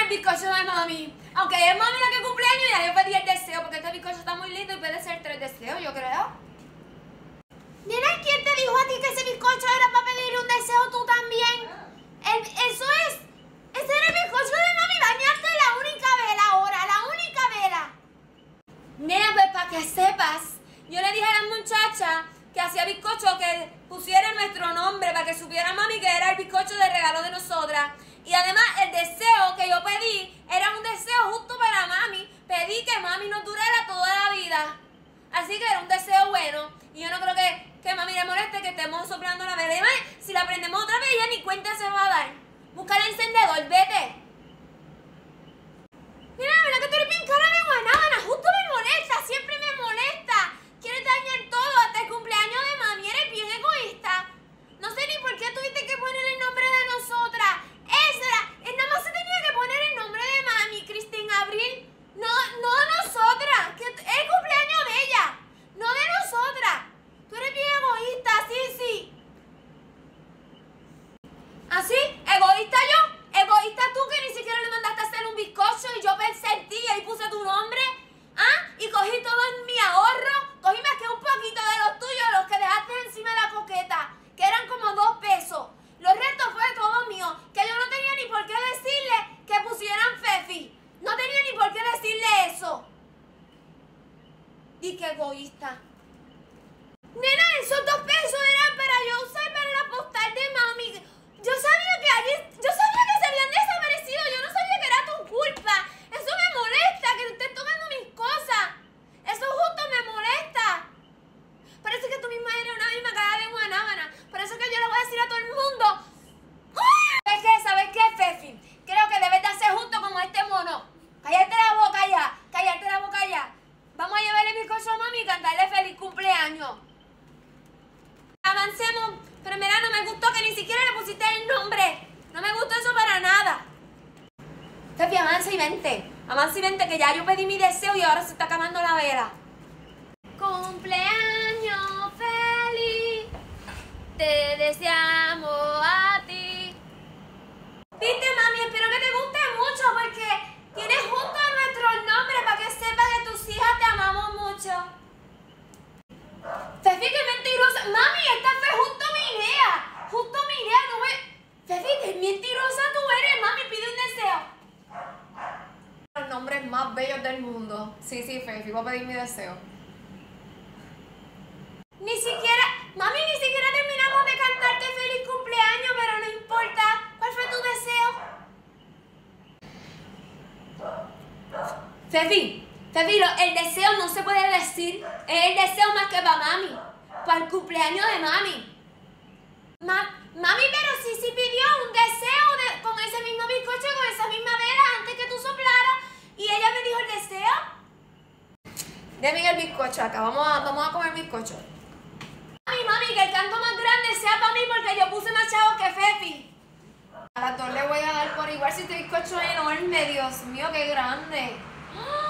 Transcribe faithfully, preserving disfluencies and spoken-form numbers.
el bizcocho de mami. Aunque es mami la que cumpleaños, ya yo pedí el deseo, porque este bizcocho está muy lindo y puede ser tres deseos, yo creo. Nena, ¿quién te dijo a ti que ese bizcocho era para pedir un deseo tú también? El, eso es, ese era el bizcocho de mami, bañarte la única vela ahora, la única vela. Nena, pues para que sepas, yo le dije a la muchacha que hacía bizcocho que pusiera nuestro nombre para que supiera mami que era el bizcocho de regalo de nosotras. Y además el deseo que yo pedí era un deseo justo para mami. Pedí que mami nos durara toda la vida. Así que era un deseo bueno. Y yo no creo que, que mami le moleste que estemos soplando la vela. Y además, si la prendemos otra vez, ella ni cuenta se va a dar. Busca el encendedor, vete. Mira, la verdad que tú eres bien cara de guanábana. Justo me molesta, siempre me molesta. Quieres dañar todo, hasta el cumpleaños de mami. Eres bien egoísta. No sé ni por qué tuviste que poner el nombre de nosotras. Ezra, él nada más se tenía que poner el nombre de mami, Cristina Abril. No, no de nosotras. Que es el cumpleaños de ella. No de nosotras. Tú eres bien egoísta, sí, sí. ¿Así? ¿Egoísta yo? ¿Egoísta tú que ni siquiera le mandaste a hacer un bizcocho y yo pensé en ti y ahí puse tu nombre? ¿Ah? Y cogí todo en mi ahorro. Cogí más que un poquito de los tuyos, los que dejaste encima de la coqueta, que eran como dos pesos. Los restos fue todo mío, que yo no tenía ni por qué decirle que pusieran Fefi. No tenía ni por qué decirle eso. Y qué egoísta. Nena, esos dos pesos eran para yo usar para la postal de mami. Yo sabía que allí, yo sabía que se habían desaparecido. Yo no sabía que era tu culpa. Eso me molesta, que te estés tocando mis cosas. Eso justo me molesta. Parece que tú misma eres una misma cara de guanábana. Por eso que yo le voy a decir a todo el mundo. ¿Sabes qué? ¿Sabes qué, Fefi? Creo que debes de hacer justo como este mono. Cállate la boca ya, cállate la boca ya. Vamos a llevarle el bizcocho a mami y cantarle feliz cumpleaños. Avancemos, pero mira, no me gustó que ni siquiera le pusiste el nombre. No me gustó eso para nada. Fefi, avanza y vente. Avanza y vente, que ya yo pedí mi deseo y ahora se está acabando la vela. Cumpleaños feliz, te deseamos a ti. Viste, mami, espero que te guste mucho porque tienes junto nuestros nombres para que sepas que tus hijas te amamos mucho. Fefi, qué mentirosa. Mami, esta fue justo mi idea. Justo mi idea, no me... Fefi, qué mentirosa tú eres. Mami, pide un deseo. Los nombres más bellos del mundo. Sí, sí, Fefi, voy a pedir mi deseo. Ni siquiera... Mami, ni siquiera terminamos de cantarte feliz cumpleaños, pero no importa. ¿Cuál fue tu deseo? Fefi. Fefi, el deseo no se puede decir. Es el deseo más que para mami. Para el cumpleaños de mami. Ma, mami, pero sí, sí pidió un deseo de, con ese mismo bizcocho, con esa misma vela, antes que tú soplaras. Y ella me dijo el deseo. Deme el bizcocho acá. Vamos a, vamos a comer bizcocho. Mami, mami, que el canto más grande sea para mí porque yo puse más chavos que Fefi. A las dos le voy a dar por igual si este bizcocho es enorme. Dios mío, qué grande. ¡Ah!